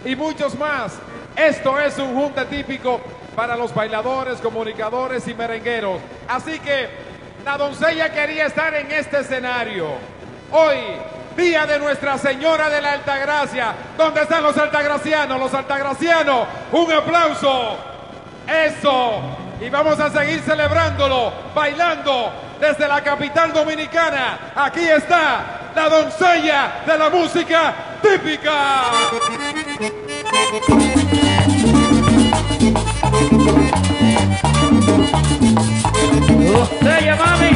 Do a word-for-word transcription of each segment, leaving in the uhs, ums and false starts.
y muchos más. Esto es un junte típico para los bailadores, comunicadores y merengueros. Así que la doncella quería estar en este escenario. Hoy, día de Nuestra Señora de la Altagracia. ¿Dónde están los altagracianos? Los altagracianos, un aplauso. Eso. Y vamos a seguir celebrándolo, bailando desde la capital dominicana. Aquí está la doncella de la música típica. ¡Doncella, mami!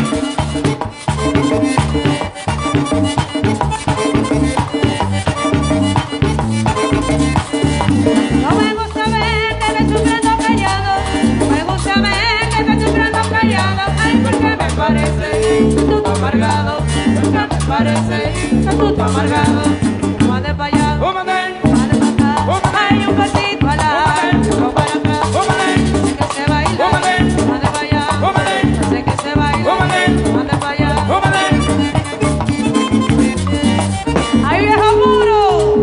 No me gusta verte me sufriendo callado, no me gusta verte me sufriendo callado. Ay, porque me parece que tú estás amargado, porque me parece que tú estás amargado. Mande para allá, mande para acá, hay un pasito al lado, otro para atrás. Sé que se baila, mande para allá, sé que se baila, mande para allá. ¡Ay, viejo puro!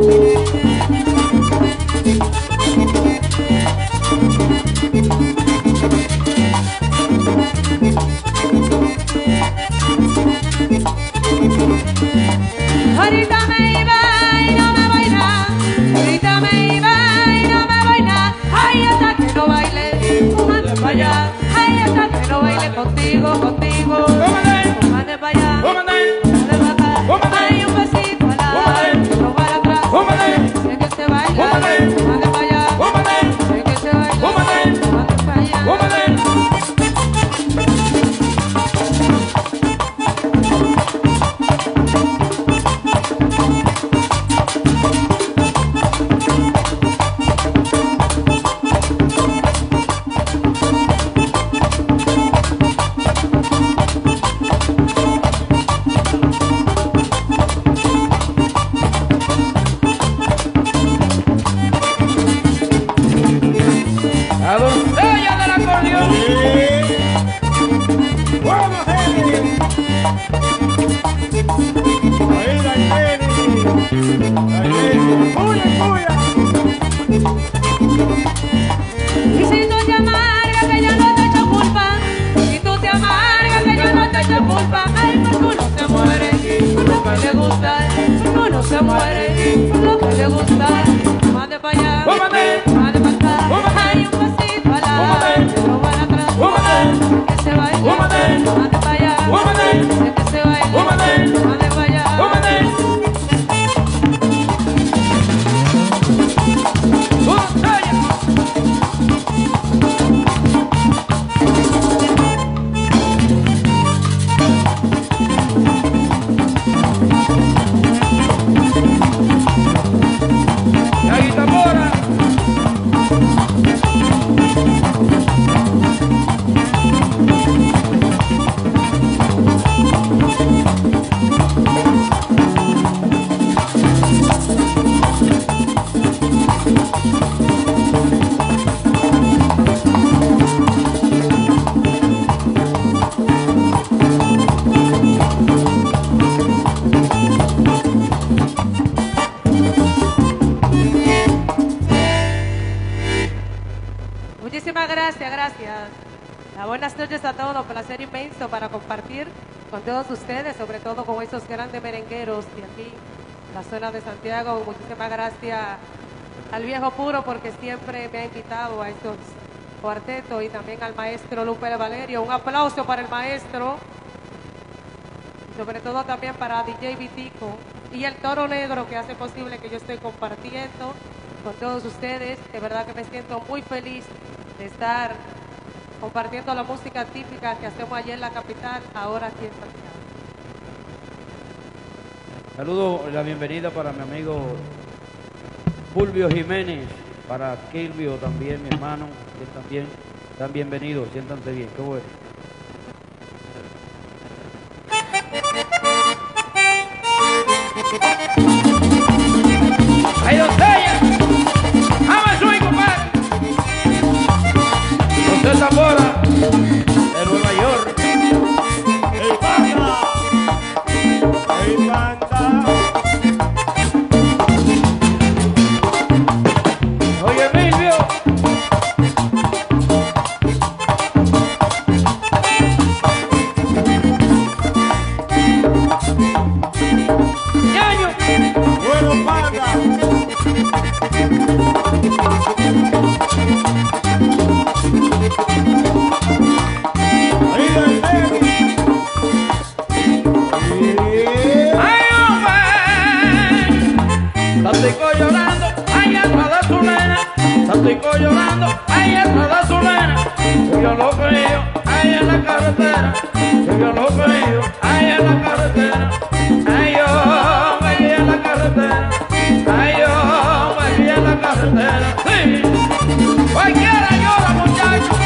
Ahorita me iba y no me voy nada, ahorita me iba y no me voy nada. Ay, hasta que no baile, mande para allá. Ay, hasta que no baile contigo, contigo. Mande para allá, mande para acá. Hay un besito al lado, otro para atrás. Sé que se baila, mande para allá. Sé que se baila, mande para allá. ¡La doncella del acordeón! ¡Vamos, Henry! ¡Ahí la Henry! ¡Puya, puya! Y si tú te amargas que yo no te echo culpa, si tú te amargas que yo no te echo culpa, ay, porque uno se muere por lo que le gusta, porque uno se muere por lo que le gusta. Mande para allá, mande para acá, hay un pasito al lado, otro para atrás. Que se baila, mande para allá, sé que se baila, mande para allá. ¡La guitarra! Muchísimas gracias, gracias. La buenas noches a todos, placer inmenso para compartir con todos ustedes, sobre todo con esos grandes merengueros de aquí, la zona de Santiago. Muchísimas gracias al viejo puro porque siempre me ha invitado a estos cuartetos y también al maestro Lupe Valerio. Un aplauso para el maestro, y sobre todo también para D J Vitico y el Toro Negro que hace posible que yo esté compartiendo con todos ustedes. De verdad que me siento muy feliz de estar compartiendo la música típica que hacemos allí en la capital, ahora aquí en Santiago. Saludo, la bienvenida para mi amigo Fulvio Jiménez, para Kilvio también, mi hermano, que también están bienvenidos, siéntanse bien, qué bueno. ¡Ay, doncella! ¡Vamos a subir, compadre! José Zamora, de Nueva York. ¡El panda! ¡El panda! ratico llorando, ahí atrás de su nena, se vio lo frío, ahí en la carretera, se vio lo frío, ahí en la carretera, ay yo, me en la carretera, ay yo, me en la carretera, sí, cualquiera llora, muchachos.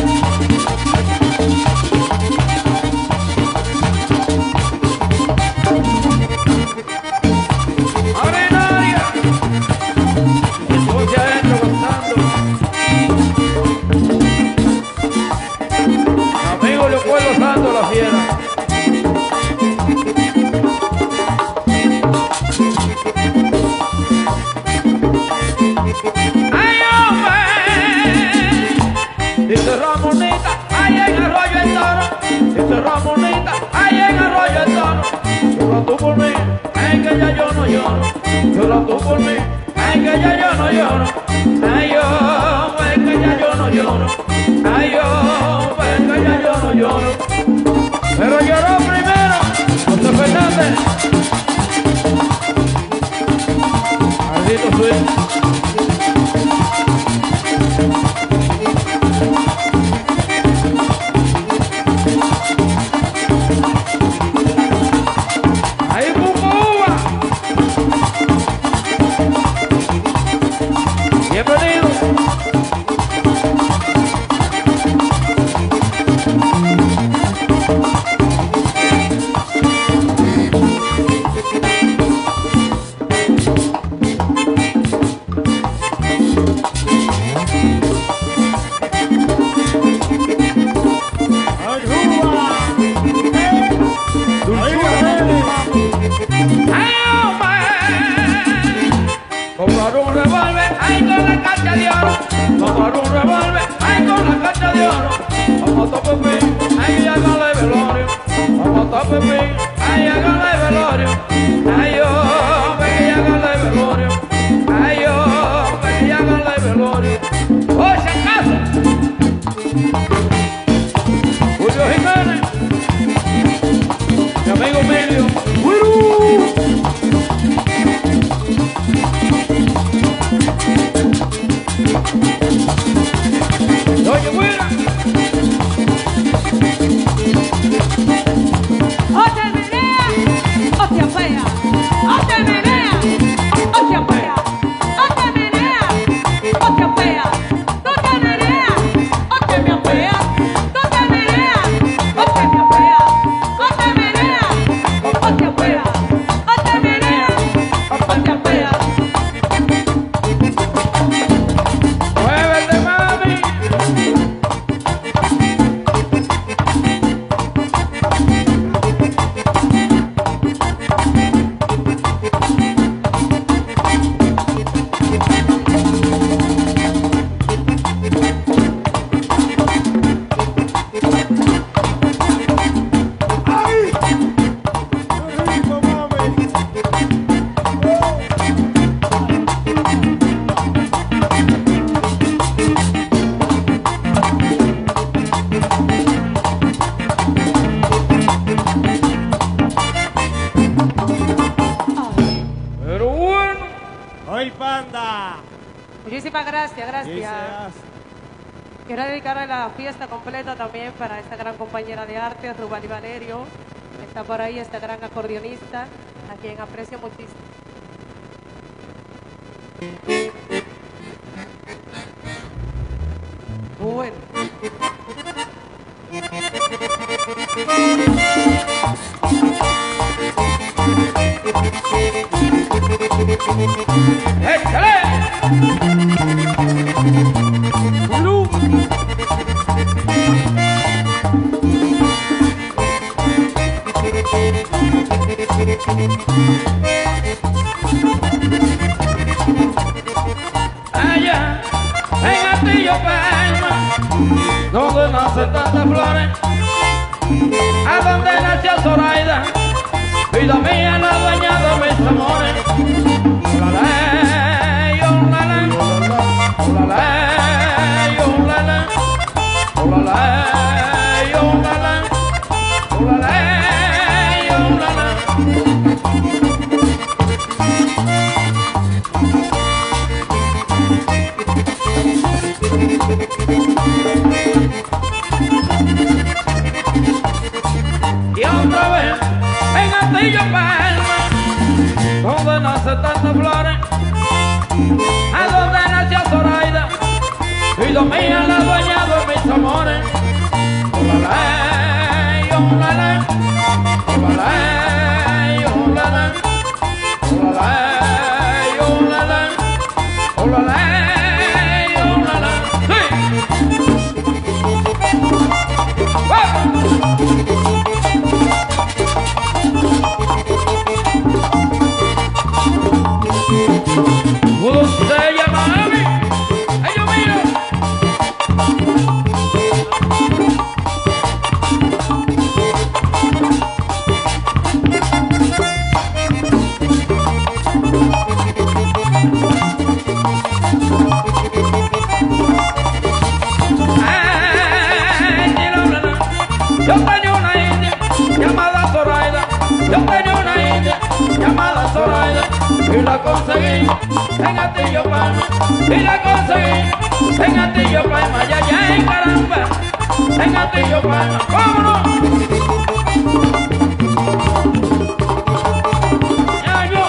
Leopold la fiera. Ay, hombre, dice Ramonita, ay en Arroyo el Toro, dice Ramonita, ay en Arroyo el Toro, llora tú por mí, ay que ya yo no lloro, llora tú por mí, ay que ya yo no lloro, ay yo, ay que ya yo no lloro, ay yo, ay que ya yo no lloro. Pero lloró primero José Fernández. Maldito Sweet. Ahí Cucuba. Bienvenido. Comprar un revólver, ay con la cacha de oro. Comprar un revólver, ay con la cacha de oro. Vamos a Pepín, ay hágale velorio. Vamos a Pepín, ay hágale velorio. Ay yo, ven y hágale velorio. Ay yo, ven y hágale velorio. ¡Oh, si acaso! Julio Jiménez, mi amigo Emilio. ¡Uy! Oye, buena. O te menea, o te apea. O te menea, o te apea. O te menea, o te apea. Tú te meneas, o te me apeas. Tú te meneas, o te me apeas. O te meneas, o te apeas. O te meneas, o te apeas. Muévete, mami. Pero bueno. ¡Hoy, panda! Muchísimas gracias, gracias. Gracias. Quiero dedicarle la fiesta completa también para esta gran compañera de arte, Rubali Valerio. Está por ahí esta gran acordeonista, a quien aprecio muchísimo. Bueno. ¡Échale! ¡Blue! Allá, en Atillo Palma, donde nacen tantas flores, a donde nació Zoraida, vida mía, la dueña de mis amores. Olale, olale, olale, olale, olale, olale, olale, olale. hace tantas flores, a donde nació Zoraida, y domina la dueña de mis amores. Olale, olale, olale, olale, olale, olale, olale, olale, sí. Usted llama a mí, ellos miran. Yo tenía una india llamada Zoraida, yo tenía una india llamada Zoraida, y la conseguí en Atillo Palma, y la conseguí en Atillo Palma, ya ya en caramba, en Atillo Palma, vámonos. Ya yo.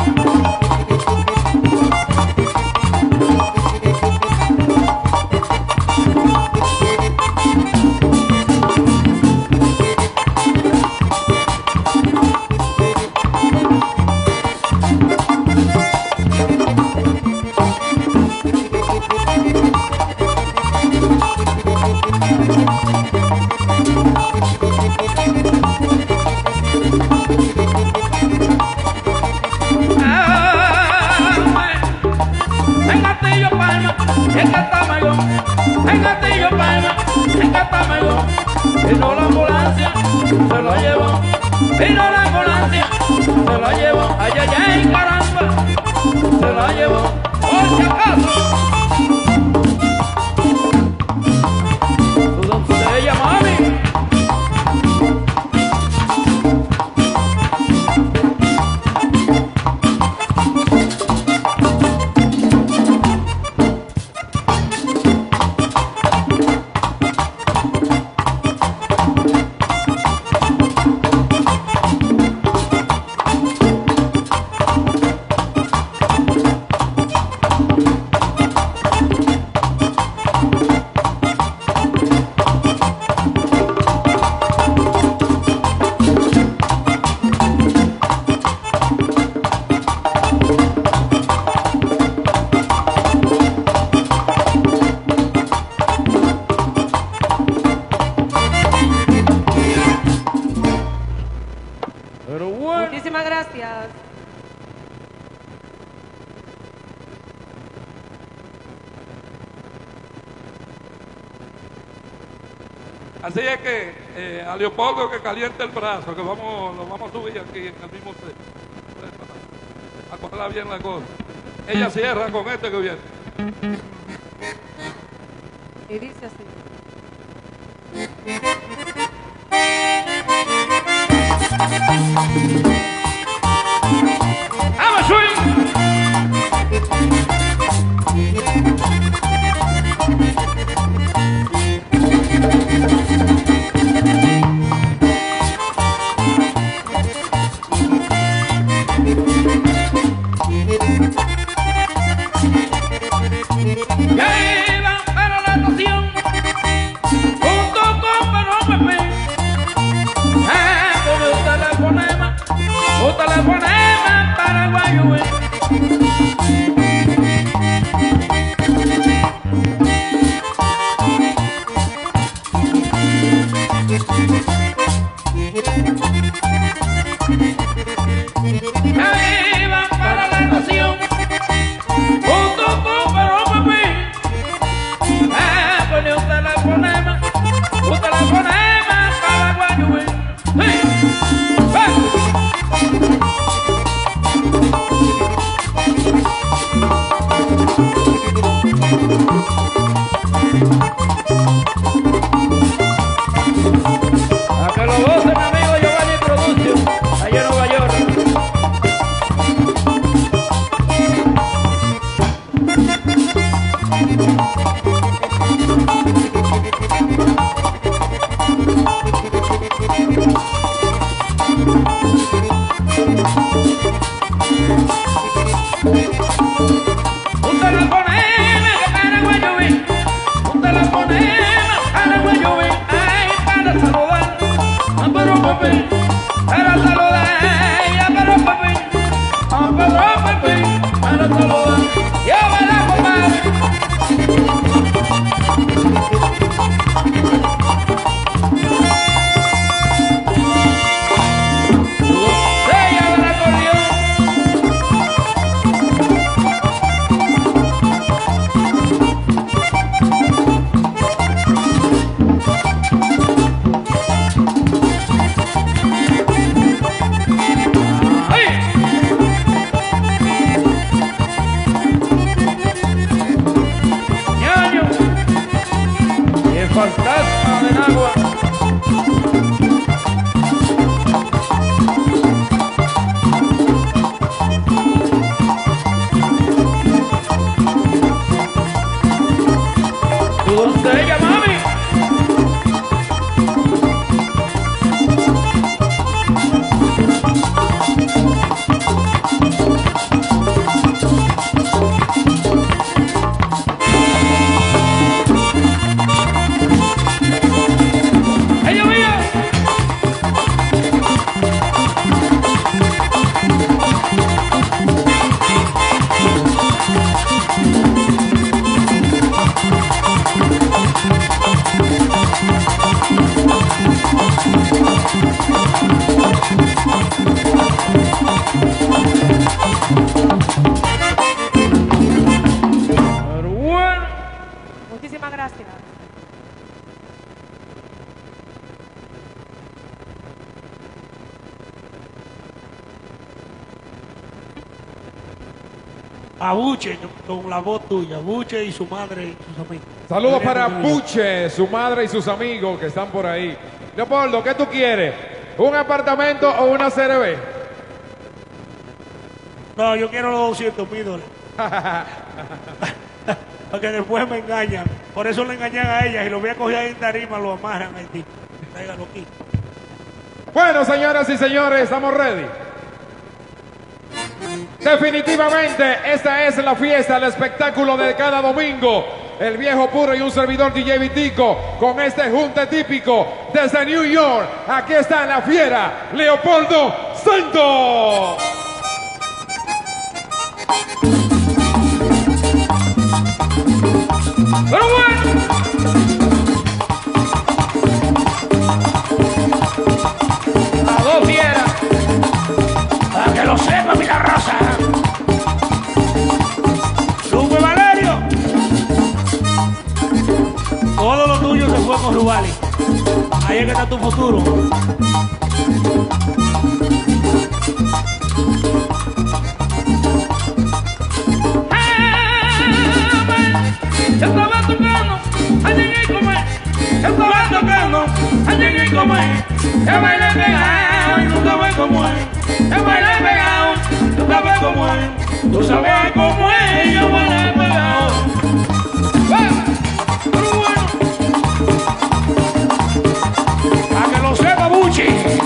En Atillo Palma, en Catamayo, vino la ambulancia, se lo llevó, vino la ambulancia, se lo llevó, ay, ay, ay, caramba, se lo llevó, por si acaso. ¿Dónde se llama a mí? Muchísimas gracias. Así es que eh, a Leopoldo que caliente el brazo, que vamos, lo vamos a subir aquí en el mismo set. A cogerla bien la cosa. Ella cierra con este que viene. Y dice así. ¡Vamos, swing! Ya iba para la estación junto con Pedro Pepe. Ah, con un telefonema, un telefonema para Guayué. Ya iba para la estación junto con Pedro Pepe. Ah, con un telefonema, un telefonema para Guayué. ¡Sí! A que lo goce mi amigo Giovanni Producio, allá en Nueva York. lo saludan. Yo me la compadre. Botella del acordeón. Fantasma del agua. ¿Tu doncella, mami? Muchísimas gracias. A Buche, con la voz tuya, Buche y su madre y sus amigos. Saludos para Buche, su madre y sus amigos que están por ahí. Leopoldo, ¿qué tú quieres? ¿Un apartamento o una C R B? No, yo quiero los doscientos mil dólares. Porque después me engañan. Por eso le engañan a ella. Y lo voy a coger ahí en tarima, lo amarran ahí. Tráigalo aquí. Bueno, señoras y señores, estamos ready. Definitivamente, esta es la fiesta, el espectáculo de cada domingo. El viejo puro y un servidor D J Vitico con este junte típico desde New York. Aquí está la fiera, Leopoldo Santos. Pero bueno. A dos fieras. Para que lo sepa, mi raza. ¡Sube, Valerio! Todo lo tuyo se fue con Rubali. Ahí es que está tu futuro. Yo estaba tocando, allí en comer. Yo estaba tocando, allí en comer. Yo bailé pegado y nunca ve como él. Yo bailé pegado, nunca ve como él. Tú sabes cómo es, yo bailé pegado. Pero bueno, Para que lo sepa, Buchi.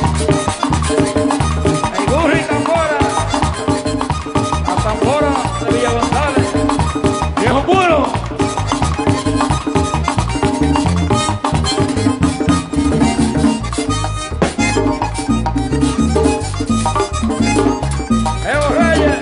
el Gurri Tambora, la Tambora de Villa González. Viejo puro. Evo Reyes.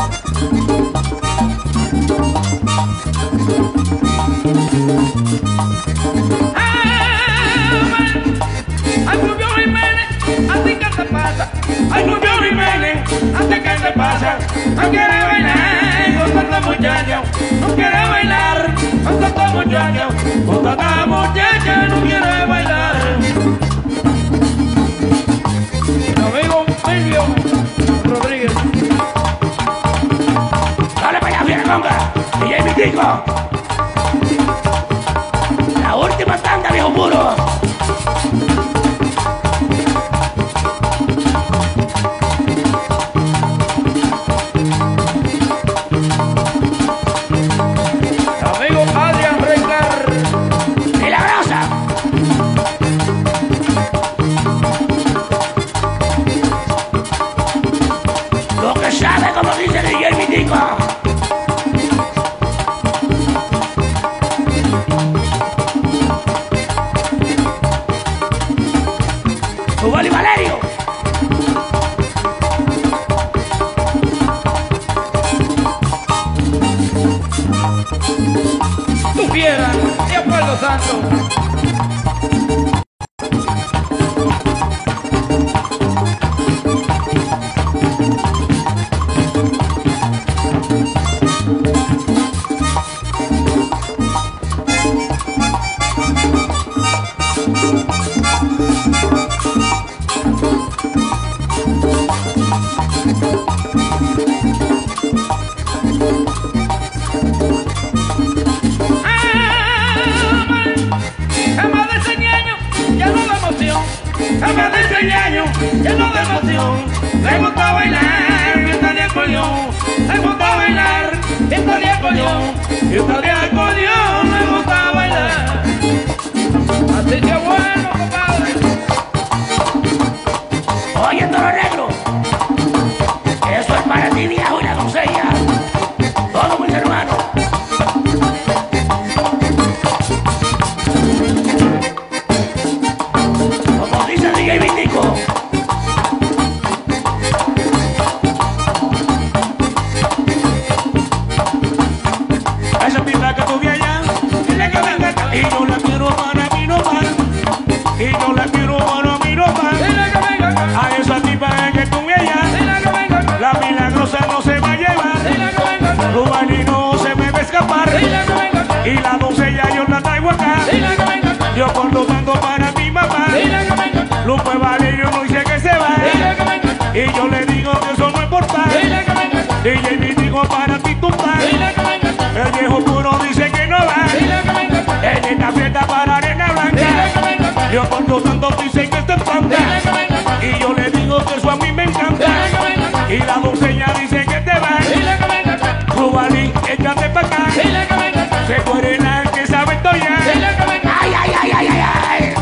Ay, Rubio Jiménez, ¿a ti qué te pasa? Ay, Rubio Jiménez, ¿a ti qué te pasa? No quiere bailar con tanta muchacha, no quiere bailar con tanta muchacha, con tanta muchacha no quiere bailar. Mi amigo Emilio Rodríguez. Dale para allá, viene conga. D J Vitico. La última tanda, viejo puro. Amigo Adrián Recar. Milagrosa. Lo que sabe, como dice D J Vitico. Tu fiera, Leopoldo Santos. Lleno de emoción, le gusta bailar, fiesta de acordeón, le gusta bailar, fiesta de acordeón, fiesta de acordeón, le gusta bailar. Así que bueno, compadre. Oye, Toro Negro, eso es para ti, viejo, y la doncella, todos mis hermanos. Como dice D J Vitico. Y yo la quiero para mí no más. Y yo la quiero para mí no más. A esa tipa que tú me hallas, la milagrosa no se va a llevar. Rubali no se me va a escapar. Y la doncella yo la traigo acá. Yo por lo tanto para mi mamá. Lupe Valerio no dice que se va. Y yo le digo que eso no importa. D J me dijo para ti tú estás. El viejo puro dice que no va. En esta fiesta para arena blanca, yo por lo tanto dice que esto es panda. Y yo le digo que eso a mí me encanta. Y la doncella dice que te va. Rubali, échate pa' acá. Se muere la que sabe esto ya. Ay, ay, ay, ay, ay, ay.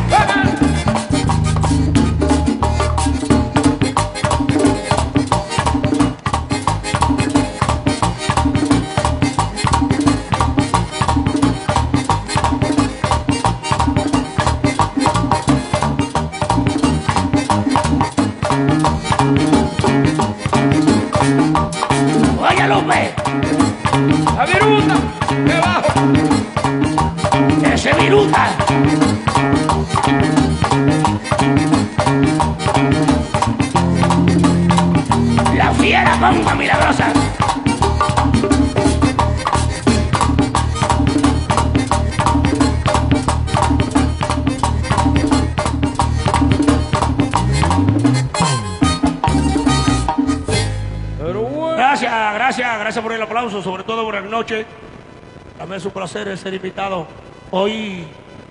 Oye, Lupe. La viruta, debajo. Ese viruta. La fiera bomba milagrosa. Gracias, gracias, gracias por el aplauso, sobre todo buenas noches. También es un placer ser invitado hoy.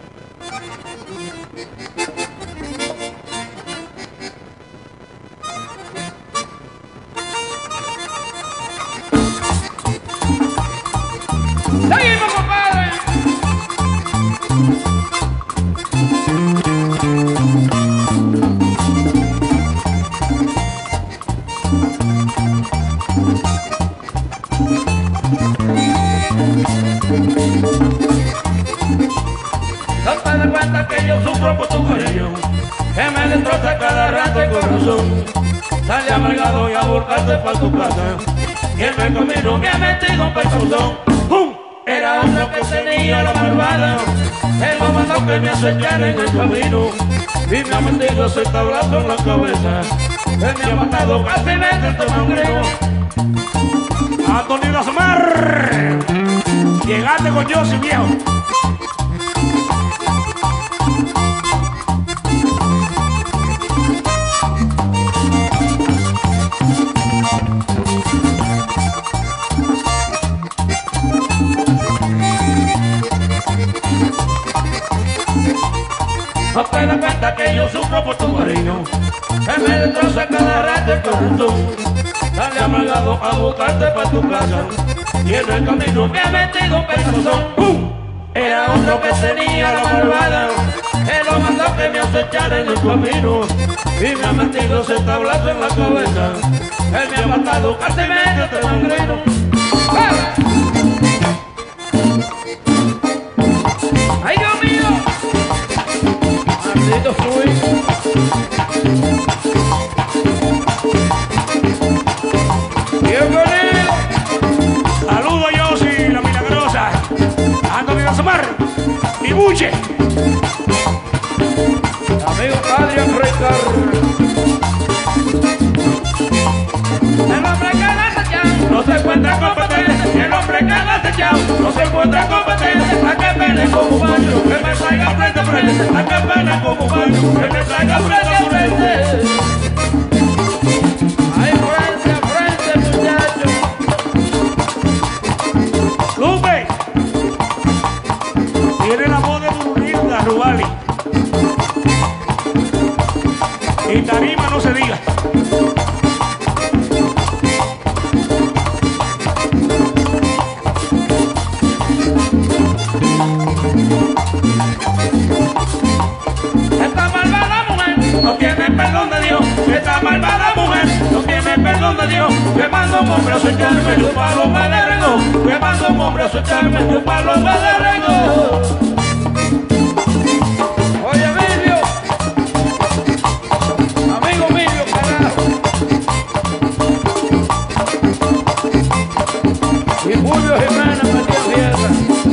Seguimos, compadre. No te das cuenta que yo sufro por tu cariño, que me destroza cada rato el corazón. Sale amargado y a buscarte para tu casa, y en el camino me ha metido un persuzón. ¡Pum! Era otro que tenía la malvada, el momento que me hace echar en el camino, y me ha metido ese tablazo en la cabeza, él me ha matado casi me mete este mangreo. Antonio Asmar, llegaste con yo, sin viejo. No te das cuenta que yo sufro por tu cariño, que me destroza cada rato el corazón. Sale amargado a buscarte para tu casa, y en el camino me ha metido un persuzón. ¡Pum! Era otro que tenía la malvada, él lo mandó que me hace echar en el camino, y me ha metido ese tablazo en la cabeza, él me ha matado casi me mete este mangreno. ¡Ah! ¡Ay, Dios mío! Maldito fui. Bienvenido. Saludos, Yossi, la milagrosa. Transmar y Buche. Amigo Adrián Ricardo. El hombre que la desechado no se encuentra competente. El hombre que la desechado no se encuentra competente. A que pele como un baño, que me traiga frente a frente. A que pele como un baño, que me traiga frente a frente. Ay, frente a frente, muchachos. Lupe. Tiene la voz de Burunilda, Rubali. Y tarima no se diga. Esta malvada mujer no tiene perdón de Dios. Esta malvada mujer no tiene perdón de Dios. Que manda un hombre a su echarme y un palo me derrengó. Que manda un hombre a su echarme y un palo me derrengó. Oye, Emilio. Amigo Emilio, carajo. Y Julio Jiménez Matías Fiesta.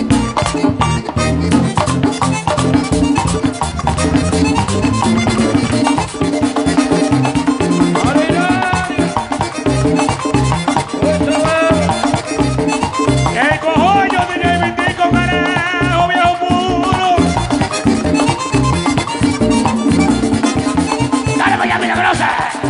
El cojollo tiene vitico, carajo, viejo puro. Dale para allá, milagrosa.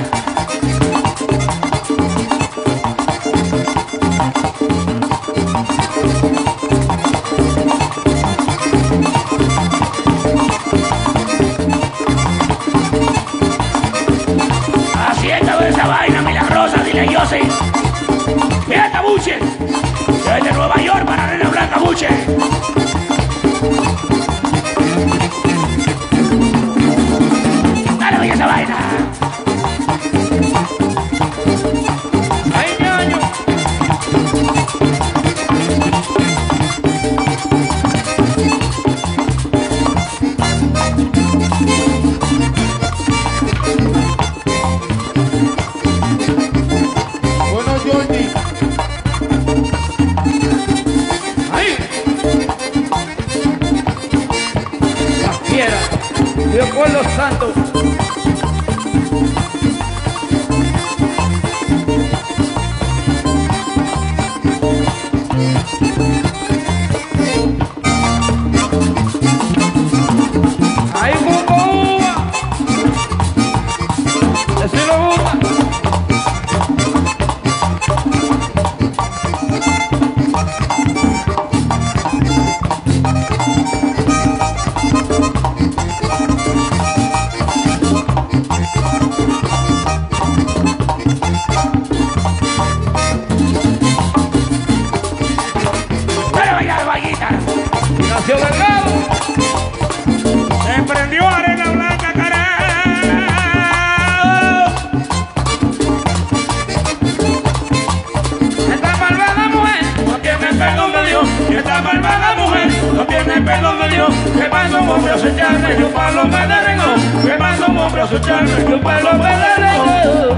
Haciendo esa vaina milagrosa, dile yo sí. Mira esta Buche. Desde Nueva York para Arena Blanca, Buche. Dale, vaya esa vaina. ¡Ay, ñaño! Bueno, Jordi. ¡Ay! Las fieras. Dios por los santos. ¡Ay, Cuba! ¡Decilo, Cuba! Dale, vaya, vaguita. Ignacio Delgado. Se prendió Arena Blanca, carajo. Esta malvada mujer no tiene perdón de Dios. Esta malvada mujer no tiene perdón de Dios. Que manda un hombre a su echarme y un palo me derrengó. Que manda un hombre a su echarme y un palo me derrengó.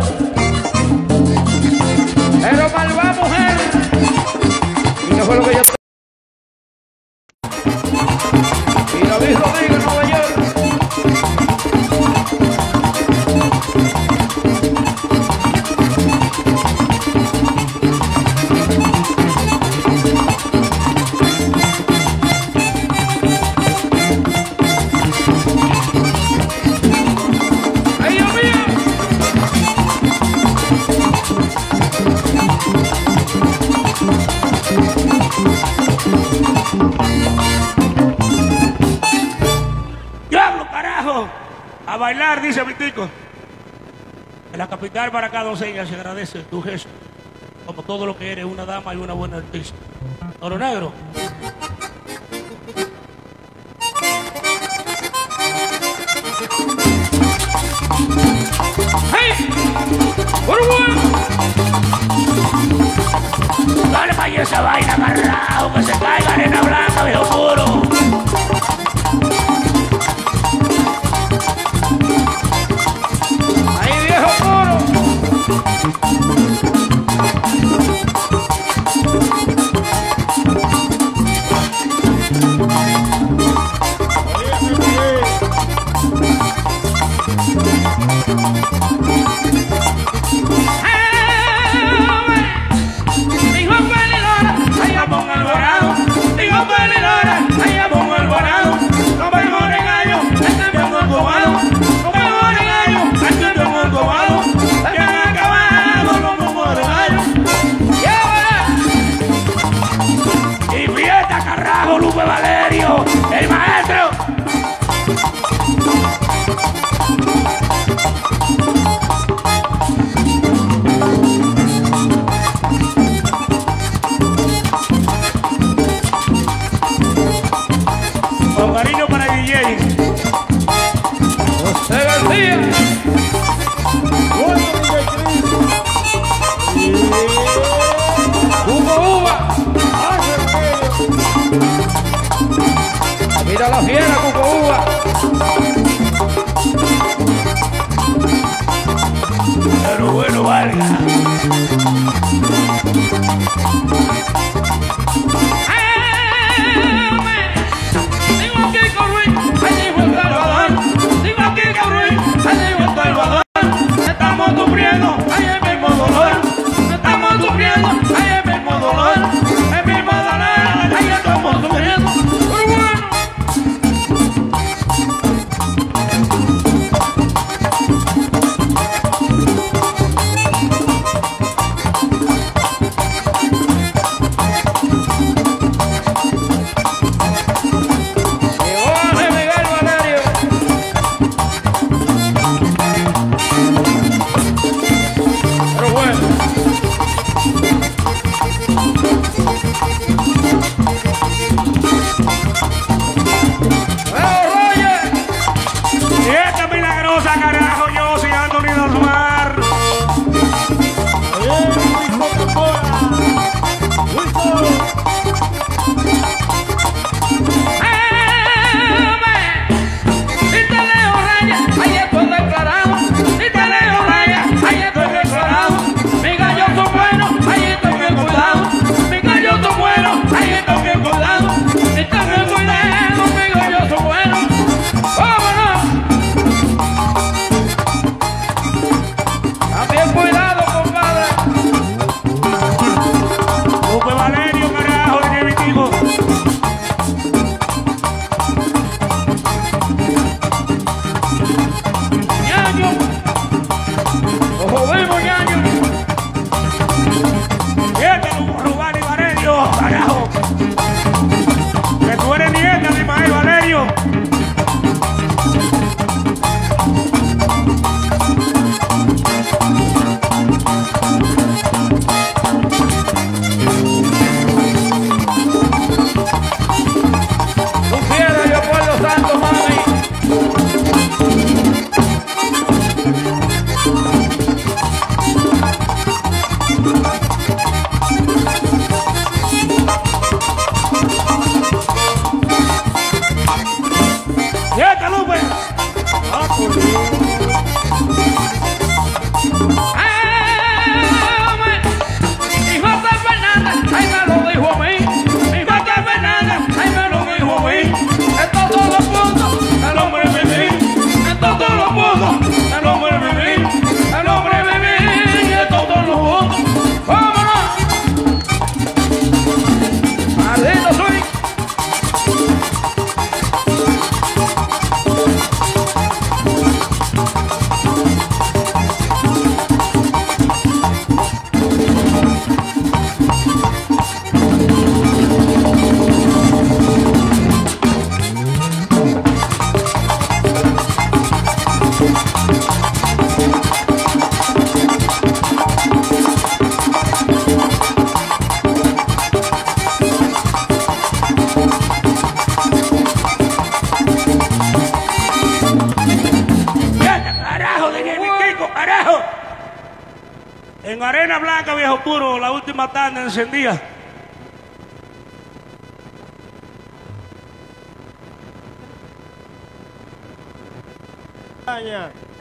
Pero malvada mujer. ¿Y qué fue lo que yo? Y David Rodríguez, Nueva York. ¡Ay, Dios mío! ¡Diablo, carajo! A bailar, dice Vitico. En la capital para acá, doncella, se agradece tu gesto. Como todo lo que eres, una dama y una buena artista. Oro Negro. ¡Hey! ¡Uruguay! Dale para allá esa vaina, agarrado, que se caiga Arena Blanca, viejo puro. ¡Ahí, viejo puro! digo Pelidora, allá pongo el guarado, no vengo de gallo, este vengo el cobado, no vengo de gallo, este vengo el cobado, se me han acabado los pomos de gallo. Y fiesta, carajo, Lupe Valerio, el maestro. Con cariño para el D J José García. Hugo Uva. Mira la fiera, Hugo Uva. pero bueno, valga. Digo que Ruiz, allí fue el Salvador. Digo que Ruiz, allí fue el Salvador. Estamos sufriendo, hay el mismo dolor. Estamos sufriendo, hay el mismo dolor. El mismo dolor, ahí estamos sufriendo. Muy bueno. En Arena Blanca, viejo puro, la última tanda encendida. ¡Ay!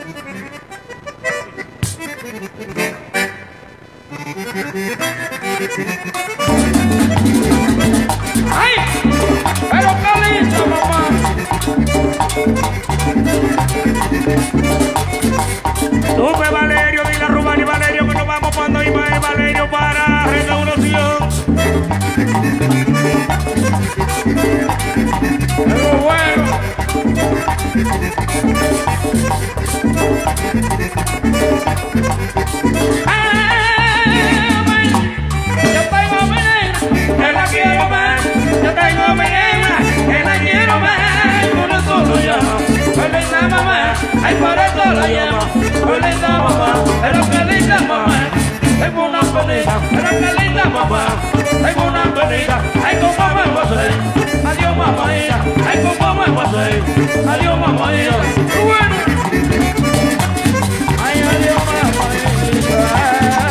¡Pero qué lindo, mamá! Lupe Valerio, dile a Rubén y Valerio que nos vamos cuando iba el Valerio para restauración. Pero bueno. Yo tengo mi negra, que la quiero más. Yo tengo mi negra, que la quiero más. Por eso lo llamo, por linda mamá. Ay, por eso la llamo, por linda mamá. Pero que linda mamá. Tengo una penita, pero que linda mamá. Tengo una penita, ay, cómo me voy a hacer. Adiós, mamáita, ay, cómo me voy a hacer. Adiós, mamáita. Bueno. Ay, adiós, mamáita.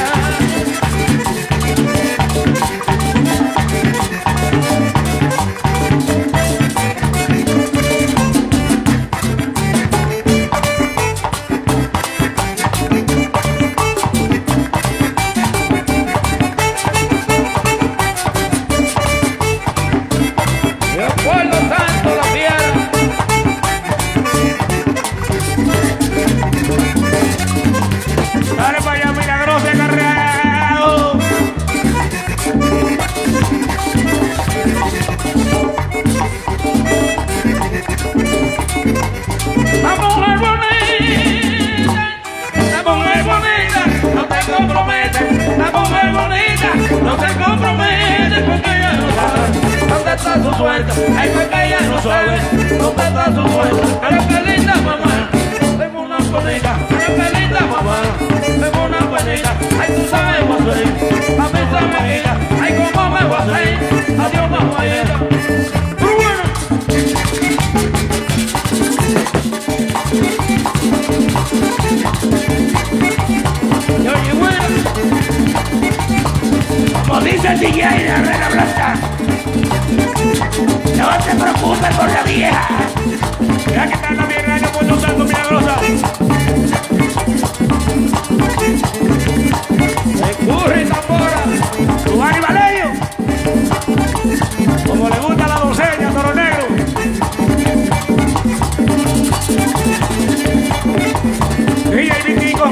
No se compromete porque ella no sabe dónde está su suerte. Ay, porque ella no sabe dónde está su suerte. Pero qué linda mamá, tengo una bonita. Pero qué linda mamá, tengo una bonita. Ay, tú sabes cómo soy, a mí se me quita. Ay, cómo me voy a hacer, adiós mamáita. Pero bueno. Y oye, bueno. Como dice el D J de la Reina Blanca, no te preocupes por la vieja. Ya que está la vieja, yo puedo tanto milagrosa. Escurre y tambora. Lugar y Valerio. Como le gusta a la doncella, Toro Negro. D J Vitico.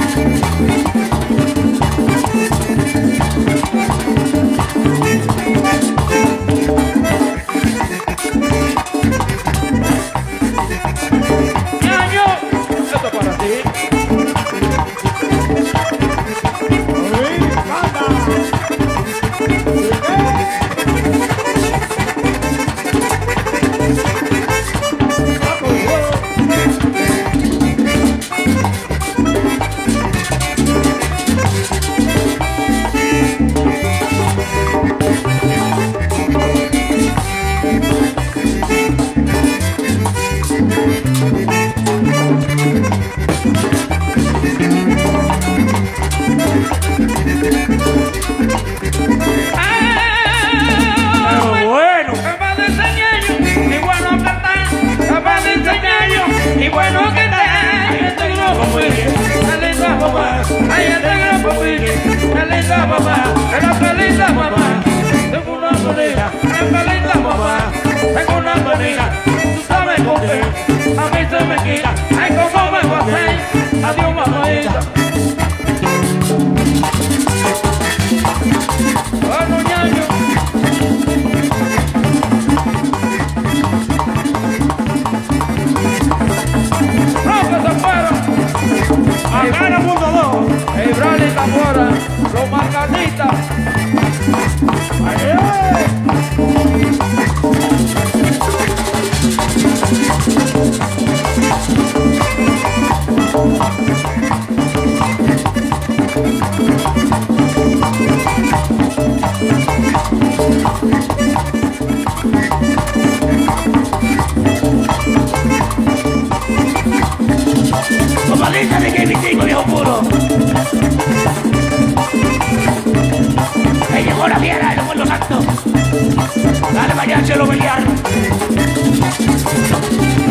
Los marcanitas. Comadita de que Vitico, viejo puro. Ahí llegó la fiera, el pueblo santo. Dale, vaya, se lo pelear.